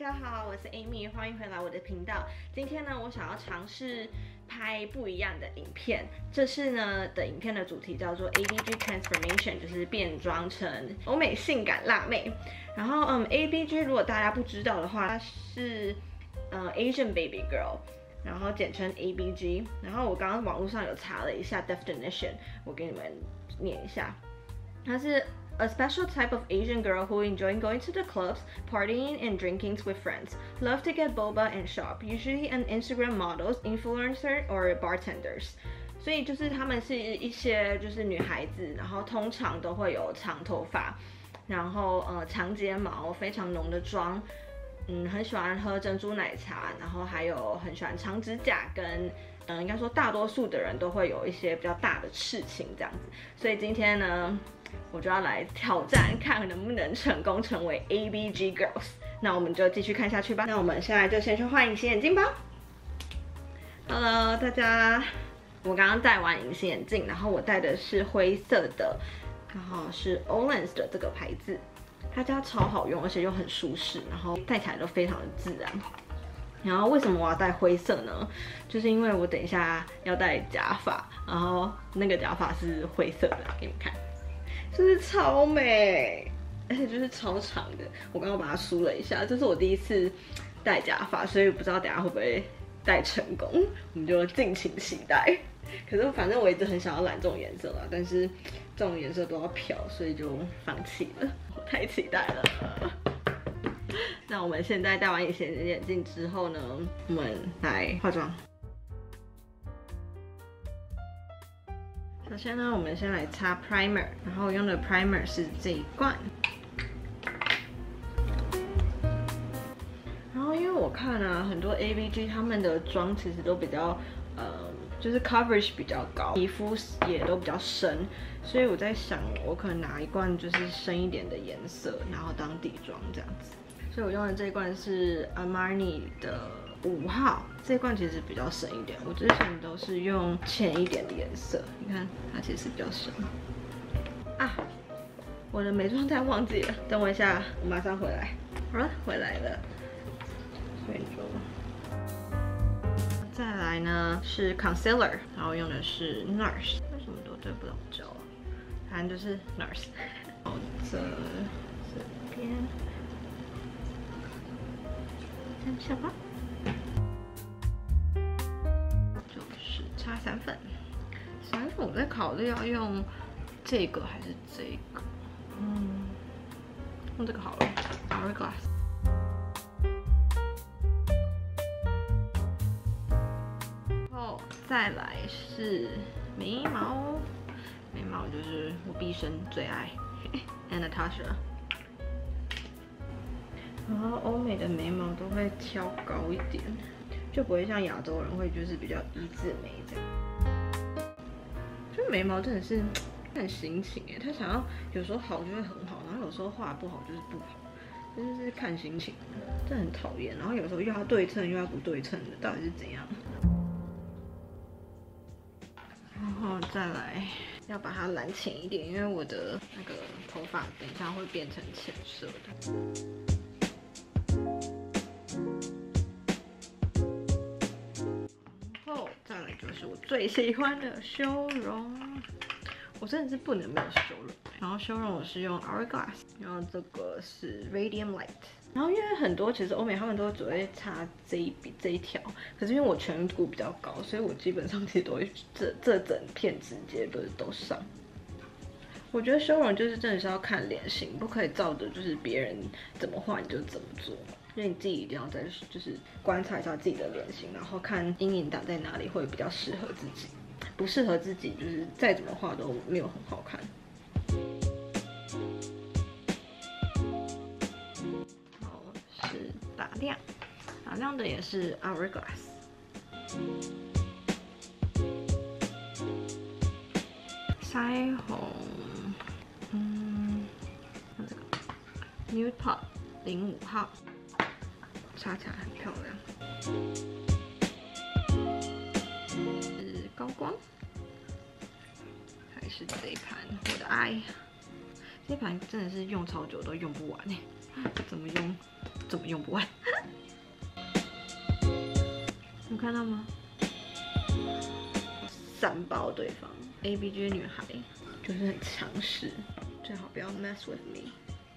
家好，我是 Amy， 欢迎回来我的频道。今天呢，我想要尝试拍不一样的影片。这次呢的影片的主题叫做 ABG Transformation， 就是变装成欧美性感辣妹。然后ABG 如果大家不知道的话，它是Asian Baby Girl， 然后简称 ABG。然后我刚刚网络上有查了一下 definition， 我给你们念一下，它是a special type of Asian girl who enjoy going to the clubs, partying, and drinking with friends. Love to get boba and shop, usually an Instagram models, influencer, or bartenders. 所以就是她们是一些就是女孩子，然后通常都会有长头发，然后长睫毛，非常浓的妆，很喜欢喝珍珠奶茶，然后还有很喜欢长指甲跟。应该说大多数的人都会有一些比较大的刺青这样子，所以今天呢，我就要来挑战，看能不能成功成为 ABG Girls。那我们就继续看下去吧。那我们现在就先去换隐形眼镜吧。Hello， 大家，我刚刚戴完隐形眼镜，然后我戴的是灰色的，然后是 Olens 的这个牌子，它家超好用，而且又很舒适，然后戴起来都非常的自然。然后为什么我要戴灰色呢？就是因为我等一下要戴假发，然后那个假发是灰色的，给你们看，是不是超美？而且就是超长的。我刚刚把它梳了一下，这是我第一次戴假发，所以不知道等一下会不会戴成功，我们就敬请期待。可是反正我一直很想要染这种颜色啦，但是这种颜色都要漂，所以就放弃了。我太期待了。那我们现在戴完隐形眼镜之后呢，我们来化妆。首先呢，我们先来擦 primer， 然后我用的 primer 是这一罐。然后因为我看啊，很多 ABG 他们的妆其实都比较就是 coverage 比较高，皮肤也都比较深，所以我在想，我可能拿一罐就是深一点的颜色，然后当底妆这样子。所以我用的这一罐是 Armani 的5号，这一罐其实比较深一点。我之前都是用浅一点的颜色，你看它其实比较深。啊，我的美妆袋忘记了，等我一下，我马上回来。好了，回来了。所以就再来呢是 concealer， 然后用的是 NARS， 为什么都对不了焦啊？反正就是 NARS。好，这边。下巴就是擦散粉，散粉我在考虑要用这个还是这个，用这个好了 ，Hourglass。然后再来是眉毛，眉毛就是我毕生最爱，Anastasia。然后欧美的眉毛都会挑高一点，就不会像亚洲人会就是比较一字眉这样。就眉毛真的是看心情耶，他想要有时候好就会很好，然后有时候画不好就是不好，真的是看心情，这很讨厌。然后有时候又要对称又要不对称的，到底是怎样？然后再来要把它染浅一点，因为我的那个头发等一下会变成浅色的。再来就是我最喜欢的修容，我真的是不能没有修容。然后修容我是用 Hourglass， 然后这个是 Radium Light。然后因为很多其实欧美他们都只会擦这一条，可是因为我颧骨比较高，所以我基本上其实都会这整片直接都上。我觉得修容就是真的是要看脸型，不可以照着就是别人怎么画你就怎么做。所以你自己一定要再就是观察一下自己的脸型，然后看阴影打在哪里会比较适合自己，不适合自己就是再怎么画都没有很好看。好，是打亮，打亮的也是 Hourglass。腮红，那这个 Nude Pop 05号。擦起来很漂亮，是高光，还是这一盘我的爱， 这盘真的是用超久都用不完哎，怎么用不完？有看到吗？3包对方 ，ABG 女孩就是很强势，最好不要 mess with me。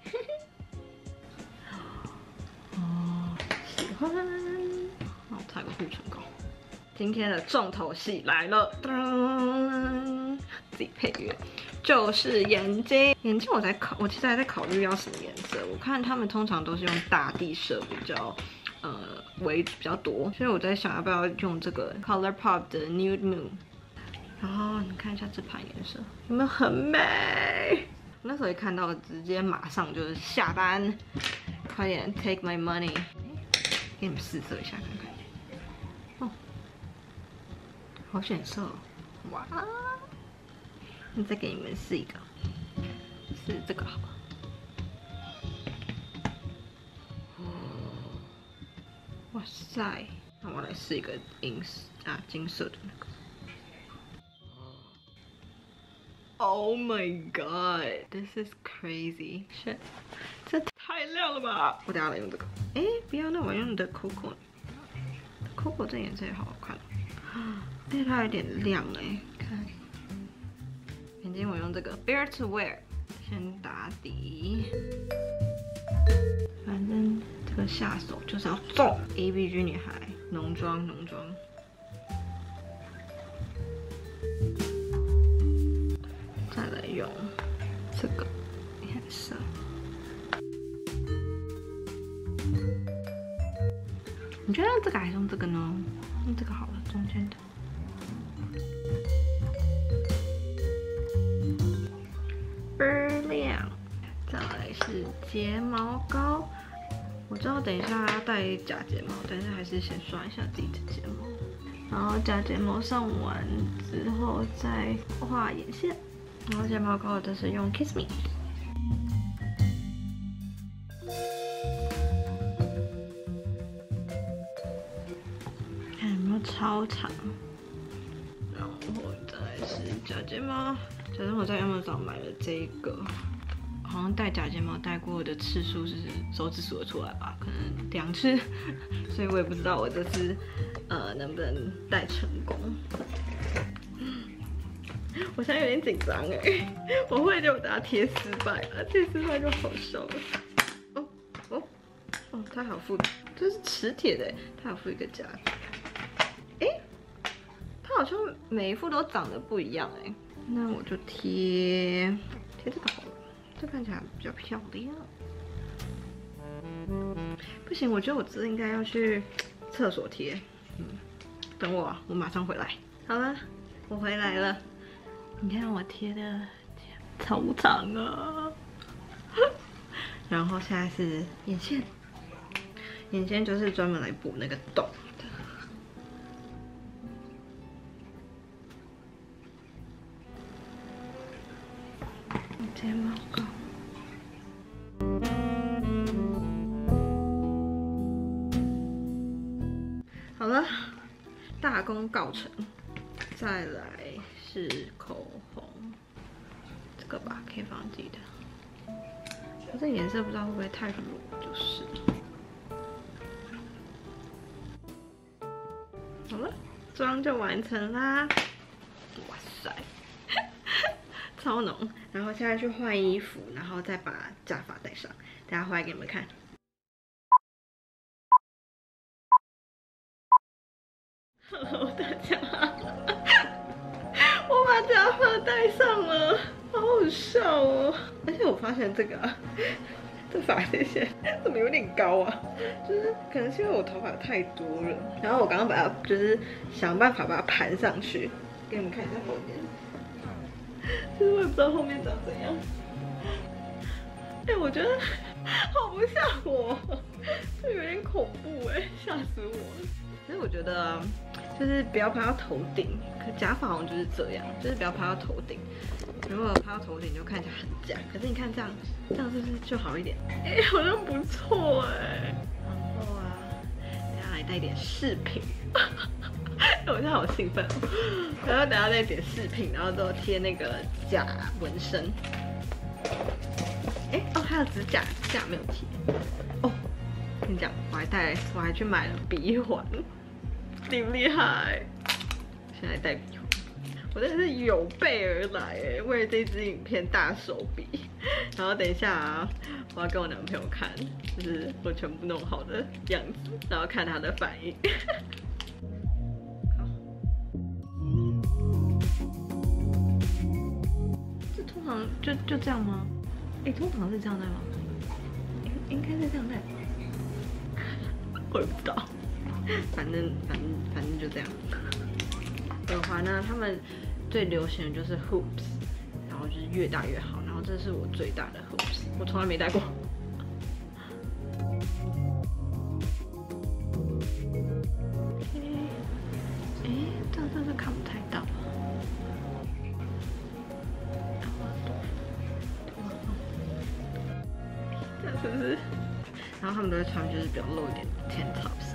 哦，喜欢。那我擦个护唇膏。今天的重头戏来了，噔，自己配乐，就是眼睛。眼睛我其实还在考虑要什么颜色。我看他们通常都是用大地色比较，比较多，所以我在想要不要用这个 ColourPop 的 Nude Moon。然后你看一下这盘颜色有没有很美？我那时候一看到，直接马上就是下单，快点 take my money。给你们试色一下看看。哦，好显色哦！哇！那再给你们试一个，是这个好了。哇塞！那我来试一个金色的那个。Oh my god, this is crazy shit！ 这太亮了吧！我等下来用这个。哎，不要，那我用你的 Coco 这颜色也好好看。但是它有点亮哎，看。眼睛我用这个 Bare to Wear， 先打底。反正这个下手就是要重 ABG 女孩浓妆。再来用这个颜色，你觉得用这个还是用这个呢？用这个好了，中间的。倍儿亮。再来是睫毛膏，我知道等一下要戴假睫毛，但是还是先刷一下自己的睫毛。然后假睫毛上完之后再画眼线。然后睫毛膏这是用 Kiss Me， 看有没有超长。然后再是假睫毛，我在 Amazon 买了这个，好像戴假睫毛戴过的次数是手指数得出来吧，可能2次，所以我也不知道我这次能不能戴成功。我现在有点紧张哎，我会就把它贴失败了，贴失败就好笑了。哦，它还有附，这是磁铁的，它有附一个夹子。哎，它好像每一副都长得不一样哎，那我就贴这个好了，这看起来比较漂亮。不行，我觉得我这应该要去厕所贴。等我啊，我马上回来。好了，我回来了。你看我贴的超长啊！然后现在是眼线，眼线就是专门来补那个洞的。睫毛膏。好了，大功告成。再来是口红，这个吧，可以放自己的。它这颜色不知道会不会太裸，就是。好了，妆就完成啦！哇塞，超浓。然后现在去换衣服，然后再把假发戴上，等下回来给你们看。Hello， 大家。我把假发戴上了，好好笑哦！而且我发现这个这发际线怎么有点高啊？就是可能是因为我头发太多了，然后我刚刚把它就是想办法把它盘上去，给你们看一下后面。其实我也不知道后面长怎样。哎，我觉得好不像我，就有点恐怖哎，吓死我了。其实我觉得就是不要拍到头顶，可假发好像就是这样，就是不要拍到头顶。如果拍到头顶就看起来很假，可是你看这样是不是就好一点？哎，好像不错哎。然后啊，等下来带点饰品，我现在好兴奋哦。然后等下再点饰品，然后之后贴那个假纹身。 他的指甲没有贴。哦，跟你讲，我还去买了鼻环，厉不厉害？现在戴鼻环，我真的是有备而来哎，为了这支影片大手笔。然后等一下啊，我要跟我男朋友看，就是我全部弄好的样子，然后看他的反应。好，这通常就这样吗？哎，通常是这样戴吗？应该是这样戴吧？我也不知道，反正就这样。耳环呢，他们最流行的就是 hoops， 然后就是越大越好。然后这是我最大的 hoops， 我从来没戴过。这看不太到。这样是不是？然后他们都会穿就是比较露一点的 tank tops。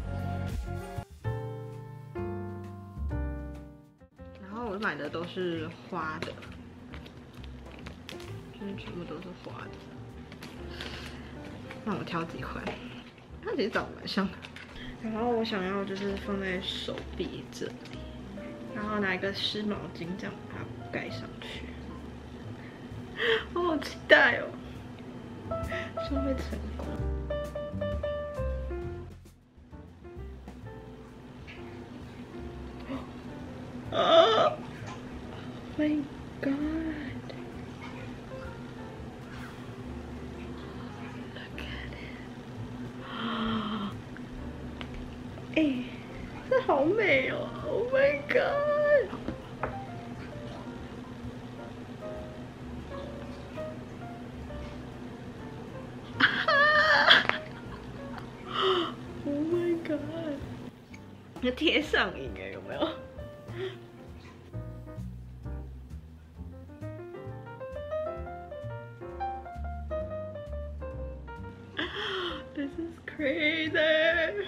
然后我买的都是花的，就是全部都是花的。让我挑几块，它其实长得蛮像的。然后我想要就是放在手臂这里，然后拿一个湿毛巾这样把它盖上去。我好期待哦！希望会成功。Oh my god! Look at it! 哎，这好美哦 ！Oh my god! Oh my god! 那贴上瘾哎，有没有？This is crazy.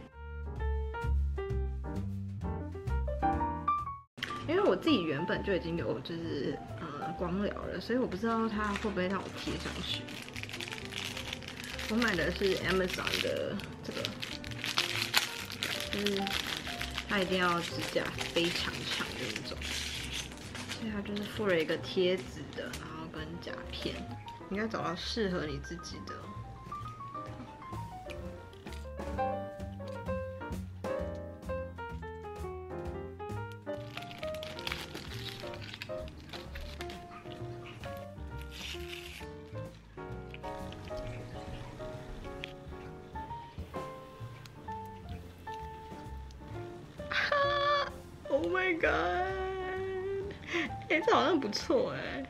因为我自己原本就已经有就是光疗了，所以我不知道它会不会让我贴上去。我买的是 Amazon 的这个，就是它一定要指甲非常长的那种，所以它就是附了一个贴纸的，然后跟甲片，你应该找到适合你自己的。Oh my god！ 哎，这好像不错哎。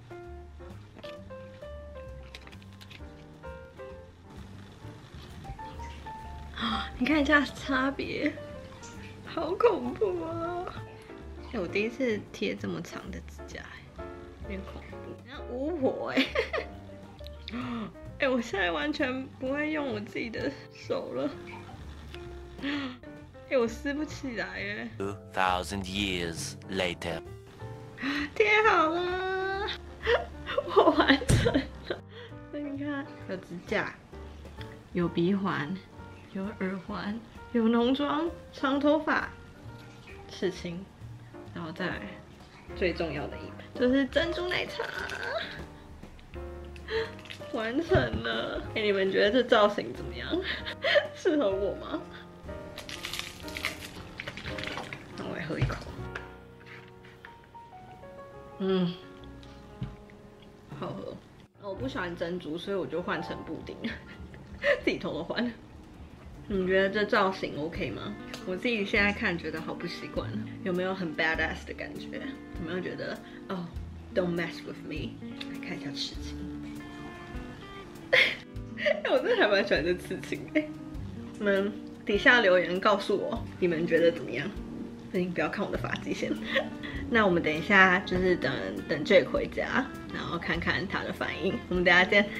你看一下差别，好恐怖啊！哎，我第一次贴这么长的指甲，有点恐怖，像巫婆哎。哎，我现在完全不会用我自己的手了。哎，我撕不起来耶。 2000 years later， 贴好了，我完成了。所以你看，有指甲，有鼻环，有耳环，有浓妆，长头发，刺青，然后再来最重要的一个就是珍珠奶茶，完成了。哎，你们觉得这造型怎么样？适合我吗？那我来喝一口。好喝。我不喜欢珍珠，所以我就换成布丁，自己偷偷换。你们觉得这造型 OK 吗？我自己现在看觉得好不习惯，有没有很 badass 的感觉？有没有觉得哦 ，Don't mess with me？ 来看一下刺青。我真的还蛮喜欢这刺青的。你们底下留言告诉我，你们觉得怎么样？你不要看我的发际线。那我们等一下就是等 Jake 回家，然后看看他的反应。我们等一下见。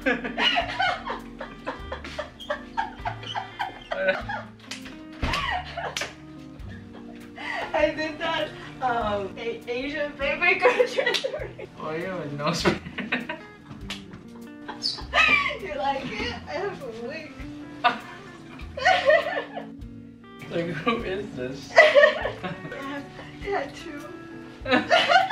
I did that Asian baby girl transformation. Why you have a nose ring? You like it? I have a wig. Like, who is this? I have tattoo.